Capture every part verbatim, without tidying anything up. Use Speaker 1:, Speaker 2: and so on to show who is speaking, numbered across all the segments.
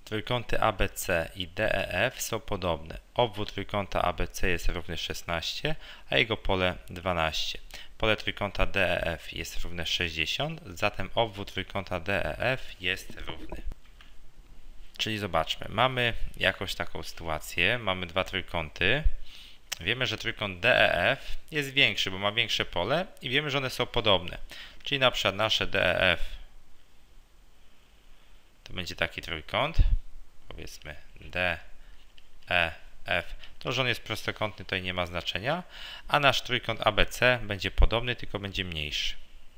Speaker 1: Trójkąty A B C i D E F są podobne. Obwód trójkąta A B C jest równy szesnaście, a jego pole dwanaście. Pole trójkąta D E F jest równe sześćdziesiąt, zatem obwód trójkąta D E F jest równy. Czyli zobaczmy, mamy jakąś taką sytuację, mamy dwa trójkąty. Wiemy, że trójkąt D E F jest większy, bo ma większe pole i wiemy, że one są podobne. Czyli na przykład nasze D E F to będzie taki trójkąt, powiedzmy D E F. To, że on jest prostokątny, to nie ma znaczenia, a nasz trójkąt A B C będzie podobny, tylko będzie mniejszy.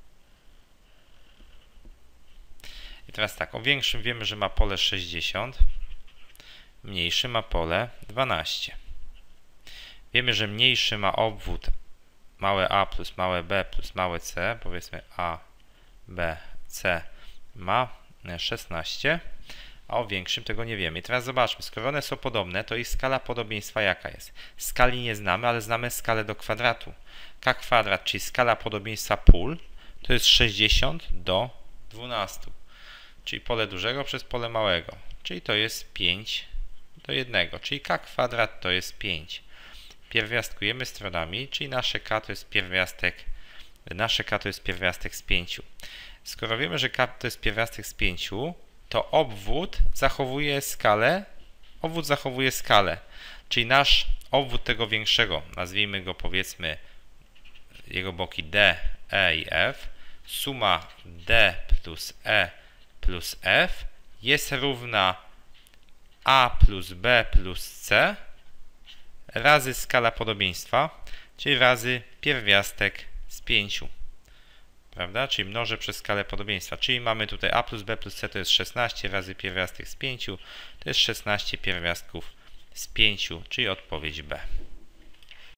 Speaker 1: I teraz tak, o większym wiemy, że ma pole sześćdziesiąt, mniejszy ma pole dwanaście. Wiemy, że mniejszy ma obwód małe a plus małe b plus małe c, powiedzmy a, b, c ma szesnaście, a o większym tego nie wiemy. I teraz zobaczmy, skoro one są podobne, to ich skala podobieństwa jaka jest? Skali nie znamy, ale znamy skalę do kwadratu. K kwadrat, czyli skala podobieństwa pól, to jest sześćdziesiąt do dwunastu, czyli pole dużego przez pole małego, czyli to jest pięć do jednego, czyli K kwadrat to jest pięć. Pierwiastkujemy stronami, czyli nasze K to jest pierwiastek, nasze K to jest pierwiastek z pięciu. Skoro wiemy, że K to jest pierwiastek z pięciu, to obwód zachowuje skalę, obwód zachowuje skalę, czyli nasz obwód tego większego, nazwijmy go powiedzmy jego boki D, E i F, suma D plus E plus F jest równa A plus B plus C razy skala podobieństwa, czyli razy pierwiastek z pięciu. Prawda? Czyli mnożę przez skalę podobieństwa. Czyli mamy tutaj A plus B plus C to jest szesnaście razy pierwiastek z pięciu, to jest szesnaście pierwiastków z pięciu, czyli odpowiedź B.